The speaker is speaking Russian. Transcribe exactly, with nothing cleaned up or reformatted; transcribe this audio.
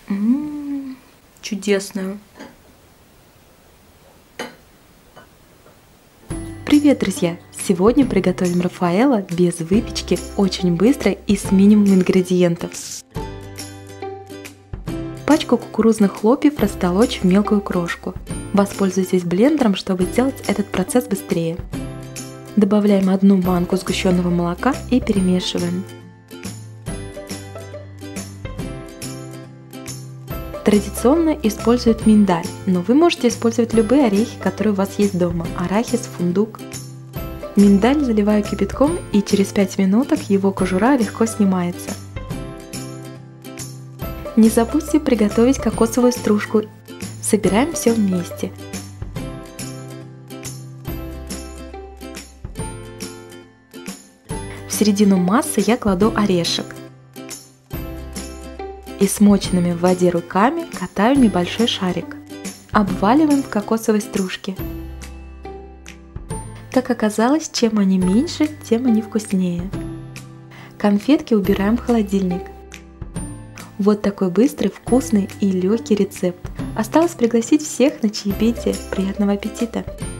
М-м-м, чудесная. Привет, друзья! Сегодня приготовим Рафаэлло без выпечки, очень быстро и с минимумом ингредиентов. Пачку кукурузных хлопьев растолочь в мелкую крошку. Воспользуйтесь блендером, чтобы сделать этот процесс быстрее. Добавляем одну банку сгущенного молока и перемешиваем. Традиционно используют миндаль, но вы можете использовать любые орехи, которые у вас есть дома, арахис, фундук. Миндаль заливаю кипятком, и через пять минут его кожура легко снимается. Не забудьте приготовить кокосовую стружку. Собираем все вместе. В середину массы я кладу орешек. И смоченными в воде руками катаю небольшой шарик. Обваливаем в кокосовой стружке. Как оказалось, чем они меньше, тем они вкуснее. Конфетки убираем в холодильник. Вот такой быстрый, вкусный и легкий рецепт. Осталось пригласить всех на чаепитие. Приятного аппетита!